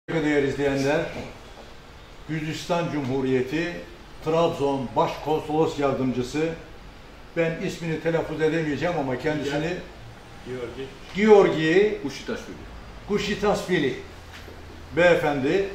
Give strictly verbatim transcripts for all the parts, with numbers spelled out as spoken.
Değerli izleyenler, Gürcistan Cumhuriyeti Trabzon Başkonsolos Yardımcısı, ben ismini telaffuz edemeyeceğim ama kendisini Georgi Georgi Kuşitaşvili Kuşitaşvili beyefendi, e,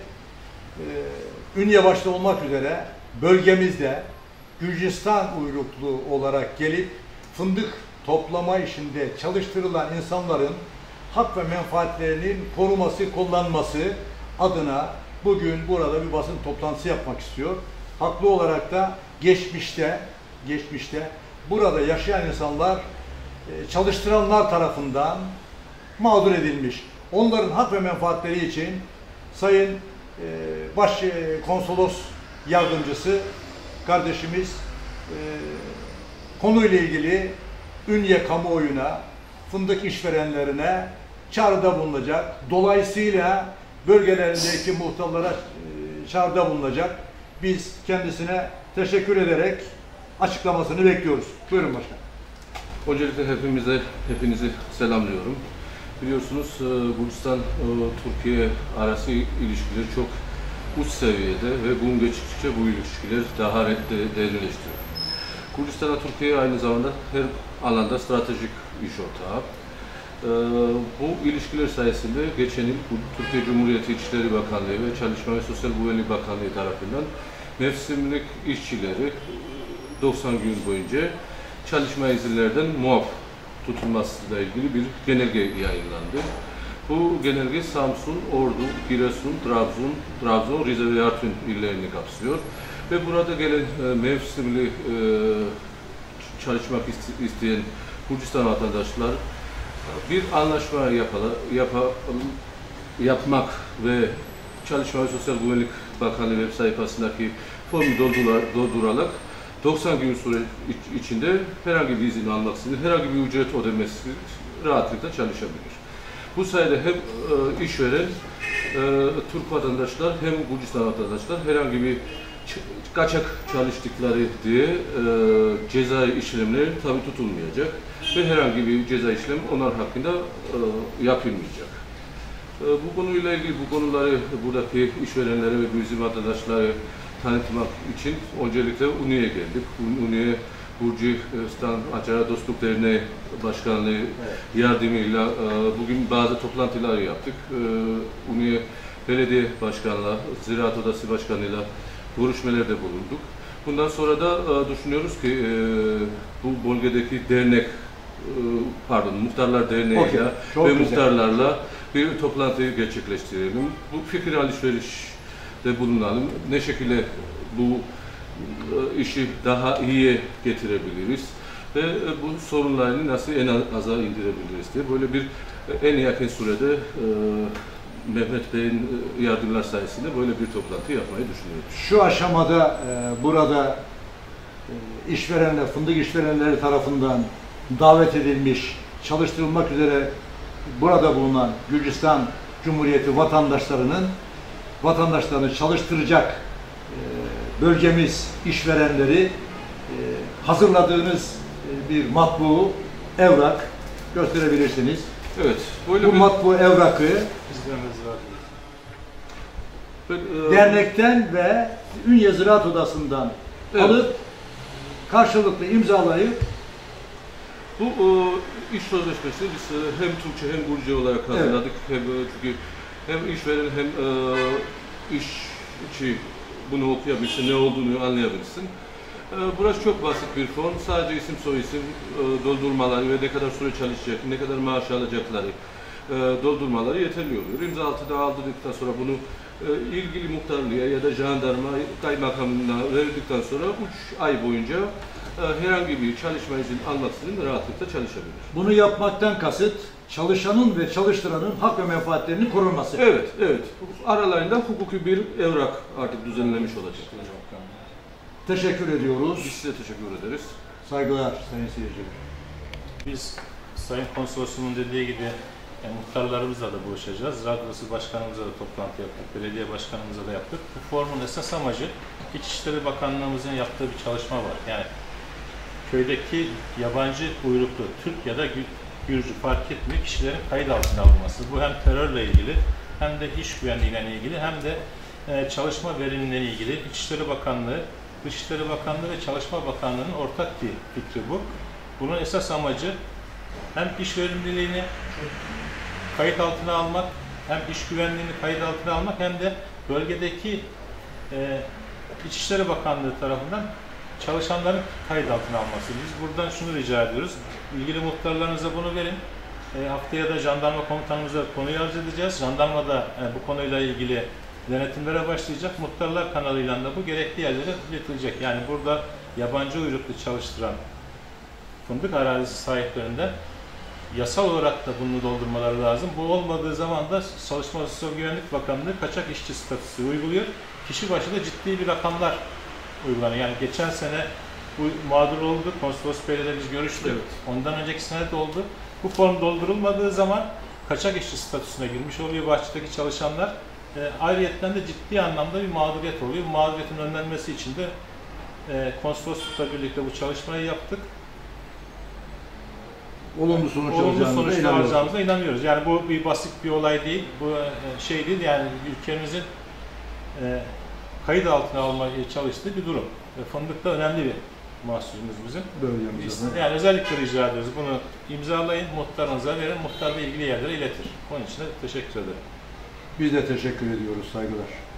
Ünye başta olmak üzere bölgemizde Gürcistan uyruklu olarak gelip fındık toplama işinde çalıştırılan insanların hak ve menfaatlerinin koruması, kullanması adına bugün burada bir basın toplantısı yapmak istiyor. Haklı olarak da geçmişte, geçmişte burada yaşayan insanlar çalıştıranlar tarafından mağdur edilmiş. Onların hak ve menfaatleri için Sayın Baş Konsolos Yardımcısı kardeşimiz konuyla ilgili Ünye kamuoyuna, fındık işverenlerine çağrıda bulunacak. Dolayısıyla bölgelerindeki muhtarlara çağrıda bulunacak. Biz kendisine teşekkür ederek açıklamasını bekliyoruz. Buyurun başkanım. Öncelikle hepimize, hepinizi selamlıyorum. Biliyorsunuz Gürcistan-Türkiye arası ilişkiler çok uç seviyede ve gün geçtikçe bu ilişkiler daha derinleştiriyor. Gürcistan'la Türkiye aynı zamanda her alanda stratejik iş ortağı. Bu ilişkiler sayesinde geçen yıl Türkiye Cumhuriyeti İçişleri Bakanlığı ve Çalışma ve Sosyal Güvenlik Bakanlığı tarafından mevsimlik işçileri doksan gün boyunca çalışma izinlerden muaf tutulmasıyla ilgili bir genelge yayınlandı. Bu genelge Samsun, Ordu, Giresun, Trabzon, Trabzon, Rize ve Artvin illerini kapsıyor. Ve burada gelen mevsimli çalışmak isteyen Gürcistan vatandaşlar bir anlaşma yapalım, yapalım, yapmak ve Çalışma ve Sosyal Güvenlik Bakanlığı web sayfasındaki formu doldurarak doksan gün süre içinde herhangi bir izin almaksızın, herhangi bir ücret ödemesi rahatlıkla çalışabilir. Bu sayede hem e, işveren, e, Türk vatandaşlar hem Gürcistan vatandaşlar herhangi bir kaçak çalıştıkları diye e, cezai işlemleri tabi tutulmayacak ve herhangi bir ceza işlem onlar hakkında e, yapılmayacak. E, bu konuyla ilgili bu konuları buradaki işverenlere ve bizim vatandaşları tanıtmak için öncelikle Ünye'ye geldik. Ünye Gürcistan Acara Dostluk Derneği Başkanlığı evet. yardımıyla e, bugün bazı toplantılar yaptık. E, Ünye Belediye Başkanı'yla, Ziraat Odası Başkanı'yla görüşmelerde bulunduk. Bundan sonra da e, düşünüyoruz ki e, bu bölgedeki dernek, e, pardon Muhtarlar Derneği'yle okay, ve güzel. muhtarlarla bir toplantıyı gerçekleştirelim. Bu fikir alışverişte bulunalım. Ne şekilde bu e, işi daha iyiye getirebiliriz ve e, bu sorunlarını nasıl en aza indirebiliriz diye böyle bir e, en yakın sürede e, Mehmet Bey'in yardımlar sayesinde böyle bir toplantı yapmayı düşünüyoruz. Şu aşamada e, burada e, işverenler, fındık işverenleri tarafından davet edilmiş, çalıştırılmak üzere burada bulunan Gürcistan Cumhuriyeti vatandaşlarının vatandaşlarını çalıştıracak e, bölgemiz işverenleri e, hazırladığınız e, bir matbu evrak gösterebilirsiniz. Evet. Böyle bu bir... matbu evrakı ben, e... dernekten ve Ünye Ziraat Odası'ndan evet. alıp karşılıklı imzalayıp bu e, iş sözleşmesini biz e, hem Türkçe hem Gürcü olarak hazırladık. Evet. Hem çünkü hem işveren hem e, işçi bunu okuyabilsin, ne olduğunu anlayabilsin. E, burası çok basit bir form. Sadece isim soyisim e, doldurmaları ve ne kadar süre çalışacak, ne kadar maaş alacakları e, doldurmaları yeterli oluyor. İmza altına aldıktan sonra bunu e, ilgili muhtarlığa ya da jandarma kaymakamına verdikten sonra üç ay boyunca e, herhangi bir çalışma izni almaksızın rahatlıkla çalışabilir. Bunu yapmaktan kasıt çalışanın ve çalıştıranın hak ve menfaatlerinin korunması. Evet, evet. Aralarında hukuki bir evrak artık düzenlemiş olacak. Teşekkür ediyoruz. Biz size teşekkür ederiz. Saygılar sayın seyirciler. Biz Sayın Konsolosluğu'nun dediği gibi yani, muhtarlarımızla da buluşacağız. Ziraat Odası Başkanımızla da toplantı yaptık. Belediye Başkanımızla da yaptık. Bu formun esas amacı İçişleri Bakanlığımızın yaptığı bir çalışma var. Yani köydeki yabancı uyruklu Türk ya da Gürcü fark etmiyor kişilerin kayıt altına alınması. Bu hem terörle ilgili hem de iş güvenliğiyle ilgili hem de e, çalışma verimliliğiyle ilgili İçişleri Bakanlığı, Dışişleri Bakanlığı ve Çalışma Bakanlığı'nın ortak bir fikri bu. Bunun esas amacı hem iş verimliliğini kayıt altına almak, hem iş güvenliğini kayıt altına almak hem de bölgedeki e, İçişleri Bakanlığı tarafından çalışanların kayıt altına alması. Biz buradan şunu rica ediyoruz. İlgili muhtarlarınıza bunu verin. E, haftaya da jandarma komutanımıza konuyu arz edeceğiz. Jandarma da e, bu konuyla ilgili denetimlere başlayacak. Muhtarlar kanalıyla da bu gerekli yerlere iletilecek. Yani burada yabancı uyruklu çalıştıran fındık arazisi sahiplerinden yasal olarak da bunu doldurmaları lazım. Bu olmadığı zaman da Çalışma ve Sosyal Güvenlik Bakanlığı kaçak işçi statüsü uyguluyor. Kişi başı da ciddi bir rakamlar uygulanıyor. Yani geçen sene bu mağdur oldu. Konsolos Bey'le biz görüştük. Evet. Ondan önceki sene de oldu. Bu form doldurulmadığı zaman kaçak işçi statüsüne girmiş oluyor bahçedeki çalışanlar. E, ayrıyetten de ciddi anlamda bir mağduriyet oluyor. Bu mağduriyetin önlenmesi için de e, konsoloslukla birlikte bu çalışmayı yaptık. Olumlu sonuç Olumlu alacağımıza sonuçlar inanıyoruz. alacağımıza inanıyoruz. Yani bu bir basit bir olay değil. Bu e, şey değil. Yani ülkemizin e, kayıt altına almaya çalıştığı bir durum. E, fındık da önemli bir mahsulümüz bizim. Bölgemizde. Yani özellikle rica ediyoruz. Bunu imzalayın, muhtarınıza verin. Muhtar da ilgili yerlere iletir. Onun için de teşekkür ederim. Biz de teşekkür ediyoruz. Saygılar.